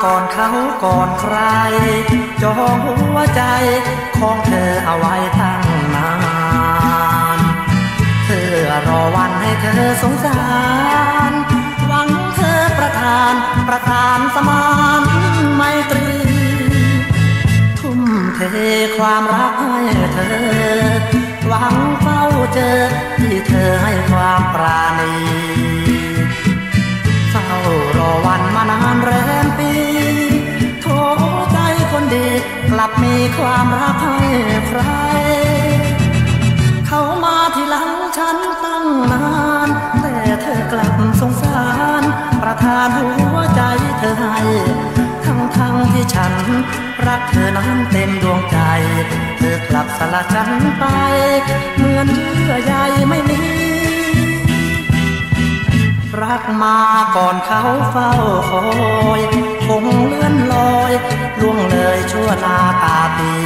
ก่อนเขาก่อนใครจองหัวใจของเธอเอาไว้ตั้งนานเพื่อรอวันให้เธอสงสารหวังเธอประทานสมานไมตรีทุ่มเทความรักให้เธอหวังเฝ้าเจอที่เธอให้ความปราณีเฝ้ารอวันมานานแรมปีโทใจคนดีกลับมีความรักให้ใครเขามาที่หลังฉันตั้งนานแต่เธอกลับสงสารประทานหัวใจเธอให้ทั้งที่ฉันรักเธอนั้นเต็มดวงใจเธอกลับสละฉันไปเหมือนเยื่อใยไม่มีรักมาก่อนเขาเฝ้าคอยคงเลื่อนลอยล่วงเลยชั่วนาตาปี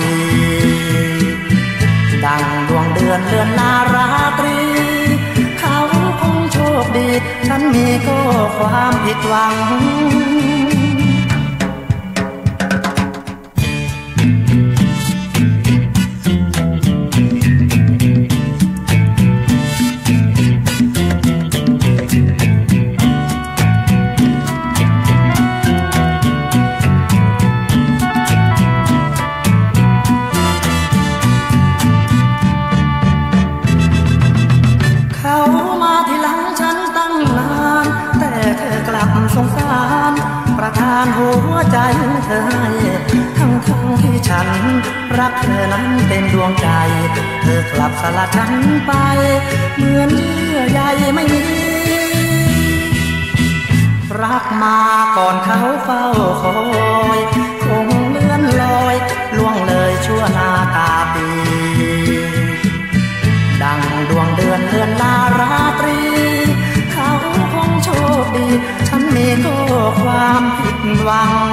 ดังดวงเดือนเลื่อนลาราตรีเขาคงโชคดีฉันมีก็ความผิดหวังสงสารประทานหัวใจเธอให้ทั้งที่ฉันรักเธอนั้นเป็นดวงใจเธอกลับสละฉันไปเหมือนเยื่อใยไม่มีรักมาก่อนเขาเฝ้าคอยคงเลื่อนลอยล่วงเลยชั่วนาตาปีดังดวงเดือนเลื่อนลาราตรีเขาคงโชคดีฉันมีก็ความผิดหวัง